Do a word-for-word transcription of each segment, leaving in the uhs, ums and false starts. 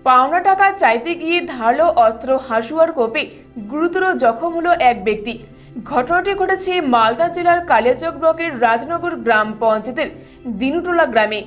পাওনা টাকা চাইতে গিয়ে ধারালো অস্ত্র হাসুয়ার কোপে গুরুতর জখম হলো এক ব্যক্তি। ঘটনাটি ঘটেছে মালদা জেলার কালিয়াচক ব্লকের রাজনগর গ্রাম পঞ্চায়েতের দিনুটোলা গ্রামে।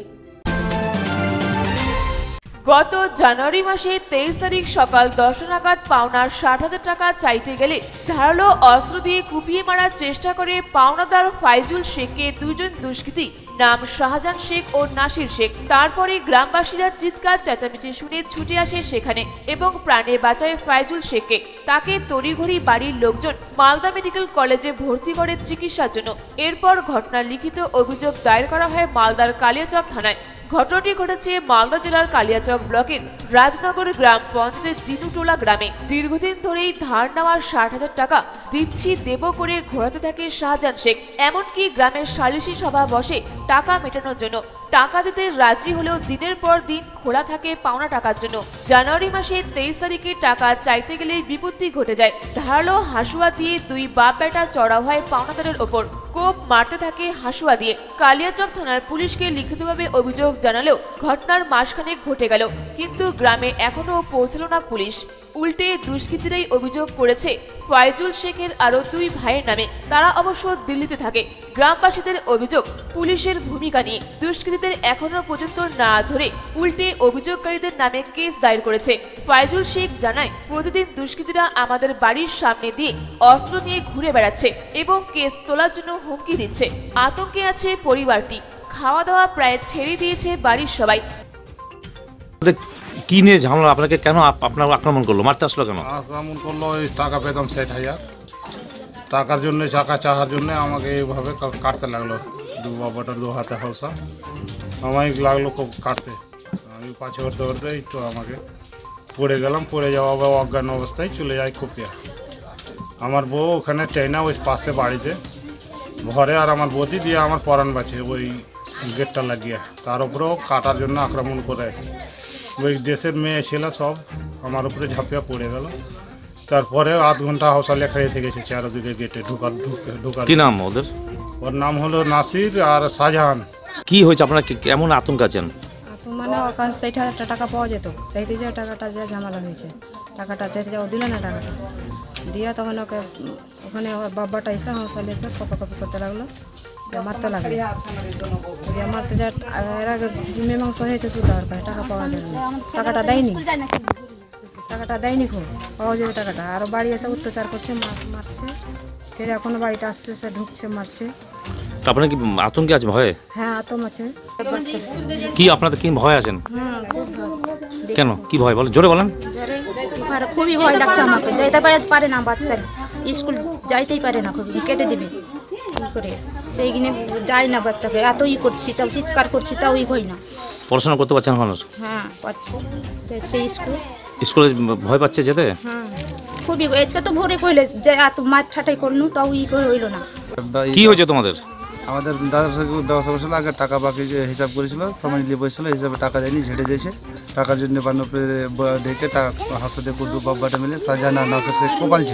গত জানুয়ারি মাসে তেইশ তারিখ সকাল দশটা নাগাদ পাওনার ষাট হাজার টাকা চাইতে গেলে ধারালো অস্ত্র দিয়ে কুপিয়ে মারার চেষ্টা করে পাওনাদার ফাইজুল শেখকে দুইজন দুষ্কৃতী নাম শাহজাহান শেখ ও নাসির শেখ। তারপরে গ্রামবাসীরা চিৎকার চেঁচামেচি শুনে ছুটে আসে সেখানে এবং প্রাণে বাঁচায় ফাইজুল শেখকে। তাকে তড়িঘড়ি বাড়ির লোকজন মালদা মেডিকেল কলেজে ভর্তি করে চিকিৎসার জন্য। এরপর ঘটনার লিখিত অভিযোগ দায়ের করা হয় মালদার কালিয়াচক থানায়। ঘটনাটি ঘটেছে মালদা জেলার কালিয়াচক ব্লকের রাজনগর গ্রাম পঞ্চায়েতের দিনুটোলা গ্রামে। দীর্ঘদিন ধরেই ধার নেওয়া ষাট হাজার টাকা দিচ্ছি দেব করে ঘোরাতে থাকে শাহজাহান শেখ। এমনকি গ্রামের সালিশি সভা বসে টাকা মেটানোর জন্য। টাকা দিতে রাজি হলেও দিনের পর দিন খোলা থাকে পাওনা টাকার জন্য। জানুয়ারি মাসে তেইশ তারিখে টাকা চাইতে গেলে বিপত্তি ঘটে যায়। ধারালো হাসুয়া দিয়ে দুই বাপ বেটা চড়াও হয় পাওনাদারের ওপর। কোপ মারতে থাকে হাসুয়া দিয়ে। কালিয়াচক থানার পুলিশকে লিখিতভাবে অভিযোগ জানালেও ঘটনার মাসখানেক ঘটে গেল, কিন্তু গ্রামে এখনো পৌঁছল না পুলিশ। উল্টে দুষ্কৃতীরাই অভিযোগ করেছে ফাইজুল শেখের আরো দুই ভাইয়ের নামে। তারা অবশ্য দিল্লিতে থাকে। গ্রামবাসীদের অভিযোগ পুলিশের ভূমিকা নিয়ে দুষ্কৃতীদের এখনো পর্যন্ত না ধরে উল্টে অভিযোগকারীদের নামে কেস দায়ের করেছে। ফাইজুল শেখ জানায়, প্রতিদিন দুষ্কৃতীরা আমাদের বাড়ির সামনে দিয়ে অস্ত্র নিয়ে ঘুরে বেড়াচ্ছে এবং কেস তোলার জন্য হুমকি দিচ্ছে। আতঙ্কে আছে পরিবারটি। খাওয়া দাওয়া প্রায় ছেড়ে দিয়েছে বাড়ির সবাই। কি নিয়ে ঝামেলা? আপনাকে কেন আপনার আক্রমণ করলো, মারতে আসলো কেন? আক্রমণ করলো ওই টাকা পেতাম ষাট হাজার টাকার জন্য, টাকা চাহার জন্য আমাকে এইভাবে কাটতে লাগলো। দু বাবাটা দু হাতে হলসা আমায় লাগলো খুব কাটতে। আমি পাছে করতে করতে একটু আমাকে পড়ে গেলাম। পড়ে যাওয়া বা অজ্ঞান অবস্থায় চলে যায় খুপিয়া। আমার বউ ওখানে ট্রেনা ওই পাশে বাড়িতে ঘরে, আর আমার বৌদি দিয়ে আমার পরাণ বাঁচে ওই গেটটা লাগিয়ে। তার উপরেও কাটার জন্য আক্রমণ করে ওই দেশের মেয়ে ছিল সব আমার উপরে ঝাঁপিয়ে পড়ে গেল। তারপরে আধ ঘন্টা হাউসা লেখাই থেকেছে চারদিকে গেটে ঢুকার ঢুকে ঢুকার। কি নাম ওদের? ওর নাম হলো নাসির আর শাহজাহান। কি হয়েছে, আপনারা কেমন আতঙ্ক আছেন? মানে ওখানে ষাট হাজার টাকা পাওয়া যেত, চাইতে যাওয়া টাকাটা যা ঝামেলা হয়েছে। টাকাটা চাইতে যাওয়া দিল না, টাকাটা দিয়ে তখন ওকে ওখানে বাবাটা এসে হাউসালে এসে কপাকপি করতে লাগলো, মারতে লাগলো। দিয়ে মারতে যা এর আগে মীমাংসা হয়েছে শুধু আর টাকা পাওয়া যাবে না। টাকাটা দেয়নি, টাকাটা দেয়নি, খুব পাওয়া যাবে টাকাটা। আরও বাড়ি এসে অত্যাচার করছে, মারছে। ফের এখনো বাড়িতে আসছে, সে ঢুকছে, মারছে। আপনার কি আতঙ্কে আছে, ভয়ে? হ্যাঁ, আতঙ্ক আছে। কি আপনাদের কি ভয় আছেন? কেন, কি ভয় বলেন, জোরে বলেন। খুবই ভয় লাগছে আমাকে। যাইতে পারে না বাচ্চা, স্কুল যাইতেই পারে না, খুবই কেটে দেবে কি করে। সেইখানে যাই না বাচ্চাকে, এত ই করছি তাও চিৎকার করছি তাও ই হয় না। পড়াশোনা করতে পারছেন এখন? হ্যাঁ পাচ্ছি, সেই স্কুল স্কুলে ভয় পাচ্ছে যেতে। হ্যাঁ খুবই, এতে তো ভোরে কইলে যে এত মার ঠাটাই করলু তাও ই করে হইল না। কি হয়েছে তোমাদের? আমাদের দাদার সাথে ব্যবসা করছিল, আগে টাকা বাকি যে হিসাব করেছিল, সমাজ নিয়ে বসেছিল, হিসাবে টাকা দেয়নি, ঝেড়ে দিয়েছে। টাকার জন্য বান্নপে ডেকে টাকা হাসতে কুদু বাব্বাটা মিলে শাহজাহান আর নাসির শেখ কোপালছে।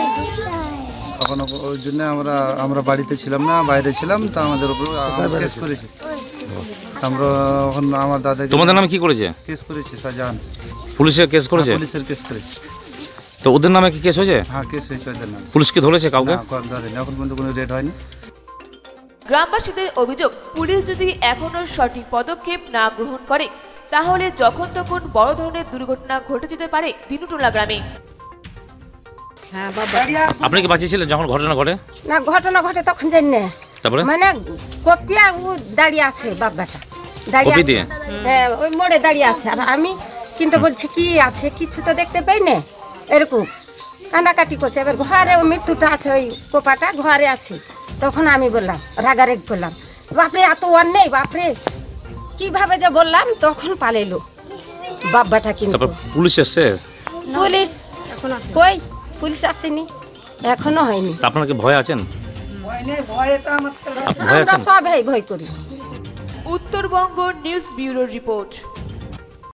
তখন ওই জন্য আমরা আমরা বাড়িতে ছিলাম না, বাইরে ছিলাম, তা আমাদের উপর কেস করেছে। আমরা এখন আমার দাদা। তোমাদের নামে কি করেছে? কেস করেছে শাহজাহান। পুলিশের কেস করেছে? পুলিশের কেস করেছে। তো ওদের নামে কি কেস হয়েছে? হ্যাঁ, কেস হয়েছে ওদের নামে। পুলিশকে ধরেছে কাউকে? ধরেনি, এখন পর্যন্ত কোনো রেড হয়নি। গ্রামবাসীদের অভিযোগ, পুলিশ যদি এখনো সঠিক পদক্ষেপ না গ্রহণ করে তাহলে যখন তখন বড় ধরনের দুর্ঘটনা ঘটে যেতে পারে দিনুটোলা গ্রামে। হ্যাঁ বাবা। আপনি কি বাঁচিয়েছিলেন যখন ঘটনা ঘটে? না, ঘটনা ঘটে তখন জানি না। তারপরে মানে কপিয়া ও দাঁড়িয়ে আছে, বাবাটা দাঁড়িয়ে আছে। হ্যাঁ, ওই মোড়ে দাঁড়িয়ে আছে। আর আমি কিন্তু বলছি কি আছে, কিছু তো দেখতে পাই না, এরকম কান্নাকাটি করছে। এবার ঘরে ও মৃত্যুটা আছে, ওই কোপাটা ঘরে আছে। তখন আমি বললাম, রাগারেগ করলাম, বাপরে এত অন্যায়, বাপরে কিভাবে যে বললাম। তখন পালাইলো বাবাটা। কিন্তু পুলিশ এসছে? পুলিশ কই, পুলিশ আসেনি, এখনো হয়নি। আপনারা কি ভয় আছেন? আমরা সবাই ভয় করি। Uttarbanga news bureau report.